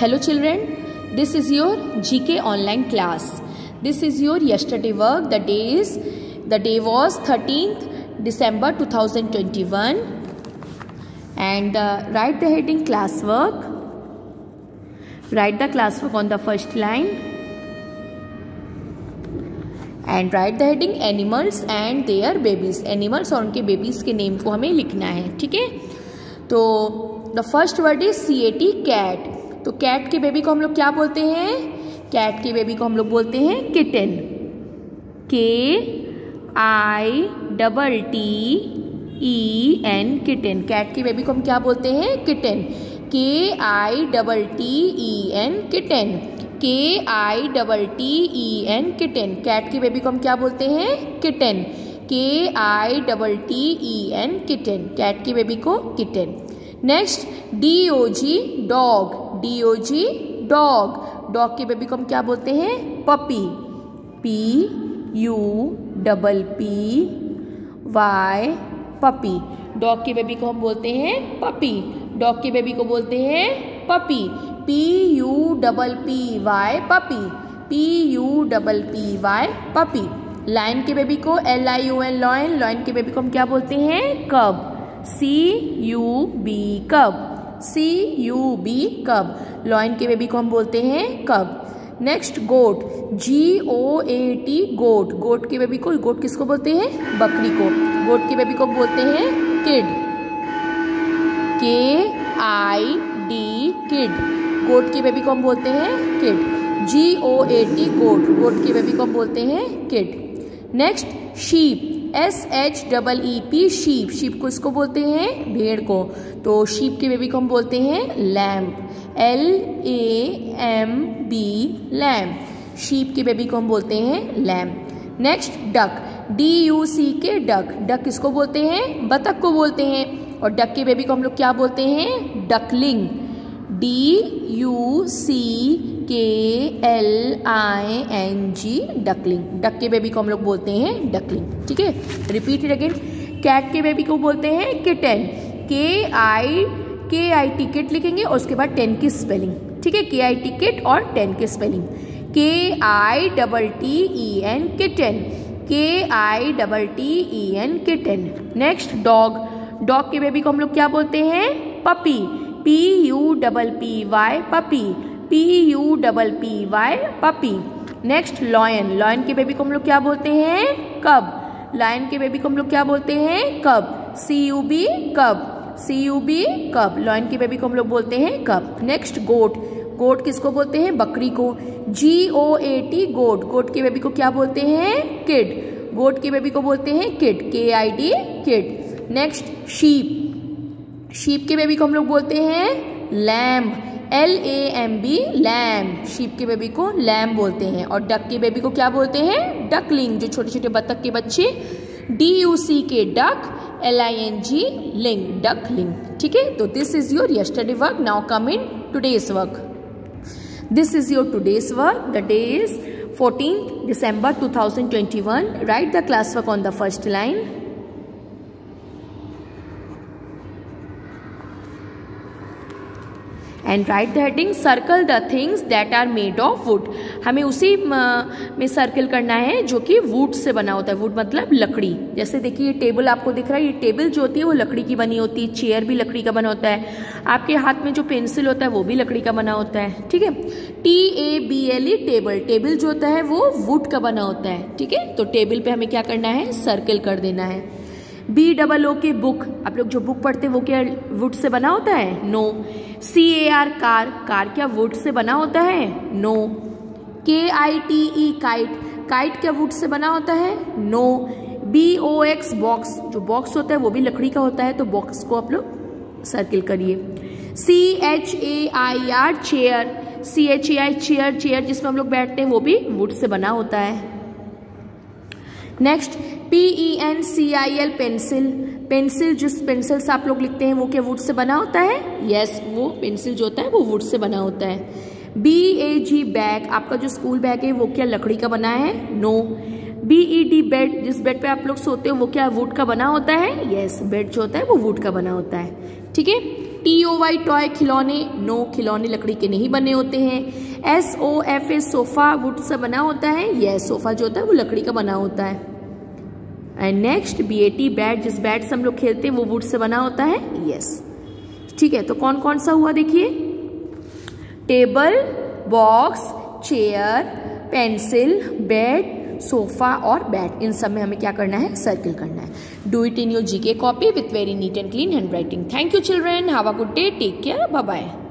Hello children, this is your GK online class. This is your yesterday work. The day was 13th December 2021 and write the heading classwork. Write the classwork on the first line and write the heading animals and their babies. Animals और उनके babies के name को हमें लिखना है, ठीक है। तो the first word is CAT, cat. तो कैट के बेबी को हम लोग क्या बोलते हैं? कैट के बेबी को हम लोग बोलते हैं किटन। KITTEN kitten. कैट के बेबी को हम क्या बोलते हैं? Kitten. KITTEN kitten. KITTEN kitten. Cat के बेबी को हम क्या बोलते हैं? किटन। KITTEN kitten. कैट की बेबी को kitten. Next DOG dog. DOG dog. Dog के बेबी को हम क्या बोलते हैं? पपी। PUPPY puppy. डॉग के बेबी को हम बोलते हैं पपी। डॉग के बेबी को बोलते हैं puppy. PUPPY puppy. PUPPY puppy. Lion के बेबी को LION लॉयन। लॉयन के बेबी को हम क्या बोलते हैं? कब। CUB कब। CUB कब। लॉयन के बेबी को हम बोलते हैं कब। नेक्स्ट गोट। GOAT गोट। गोट के बेबी को, गोट किसको बोलते हैं? बकरी को। गोट के बेबी को बोलते हैं किड। KID kid. गोट के बेबी को हम बोलते हैं किड। GOAT गोट। गोट के बेबी को हम बोलते हैं kid. Next sheep. SHEEP sheep. Sheep को इसको बोलते हैं? भेड़ को। तो शीप के बेबी को हम बोलते हैं लैम्प। LAMB lamb. शीप के बेबी को हम बोलते हैं lamb. Next duck. DUCK duck. Duck किसको बोलते हैं? बतख को बोलते हैं। और डक के बेबी को हम लोग क्या बोलते हैं? डकलिंग। DUCKLING duckling. डक के बेबी को हम लोग बोलते हैं डकलिंग, ठीक है। Repeat it again. कैट के बेबी को बोलते हैं किटन। KIT किट लिखेंगे और उसके बाद 10 की स्पेलिंग, ठीक है। KIT किट और 10 की स्पेलिंग। KITTEN kitten. KITTEN kitten. Next dog. Dog के बेबी को हम लोग क्या बोलते हैं? Puppy. PUPPY puppy. PUPPY puppy. Next lion. Lion के बेबी को हम लोग क्या बोलते हैं? कब। लायन के बेबी को हम लोग क्या बोलते हैं? कब। CUB कब। CUB कब। लॉयन के बेबी को हम लोग बोलते हैं कब। नेक्स्ट गोट। गोट किसको बोलते हैं? बकरी को। GOAT गोट। गोट के बेबी को क्या बोलते हैं? किड। गोट के बेबी को बोलते हैं kid. KID kid. Next sheep. Sheep के बेबी को हम लोग बोलते हैं लैम्ब। LAMB lamb. शीप के बेबी को लैम्ब बोलते हैं। और डक के बेबी को क्या बोलते हैं? डकलिंग, जो छोटे छोटे बतख के बच्चे। DUCK duck. LING ling, duckling, ठीक है। तो this is your yesterday work. Now come in today's work. This is your today's work. The day is 14th December 2021. Write the classwork on the first line. And write the heading circle the things that are made of wood. हमें उसी में circle करना है जो कि would से बना होता है। वुड मतलब लकड़ी। जैसे देखिए ये टेबल आपको दिख रहा है, ये टेबल जो होती है वो लकड़ी की बनी होती है। चेयर भी लकड़ी का बना होता है। आपके हाथ में जो पेंसिल होता है वो भी लकड़ी का बना होता है, ठीक है। TABLE table. टेबल जो होता है वो वुड का बना होता है, ठीक है। तो टेबल पे हमें क्या करना है? सर्कल कर देना है। BOO book. आप लोग जो बुक पढ़ते हैं वो क्या वुड से बना होता है? नो। CAR car. कार क्या वुड से बना होता है? नो। KITE kite. काइट क्या वुड से बना होता है? नो। BOX box. जो बॉक्स होता है वो भी लकड़ी का होता है। तो बॉक्स को आप लोग सर्किल करिए। CHAIR chair. CHAI chair. Chair जिसमें हम लोग बैठते हैं वो भी वुड से बना होता है। Next PENCIL pencil. पेंसिल, जिस पेंसिल से आप लोग लिखते हैं वो क्या वुड से बना होता है? यस, वो पेंसिल जो होता है वो वुड से बना होता है। BAG bag. आपका जो स्कूल बैग है वो क्या लकड़ी का बना है? नो। BED bed. जिस बेड पे आप लोग सोते हो वो क्या वुड का बना होता है? यस, बेड जो होता है वो वुड का बना होता है, ठीक है। TOY टॉय खिलौने, नो खिलौने लकड़ी के नहीं बने होते हैं। SOFA सोफा वुड से बना होता है, यस सोफा जो होता है वो लकड़ी का बना होता है। एंड नेक्स्ट BAT बैट, जिस बैट से हम लोग खेलते हैं वो वुड से बना होता है, यस ठीक है। तो कौन कौन सा हुआ देखिए, table, box, chair, pencil, bed, sofa और बैट, इन सब में हमें क्या करना है, सर्किल करना है। Do it in your GK copy with very neat and clean handwriting. Thank you children, have a good day, take care, bye bye.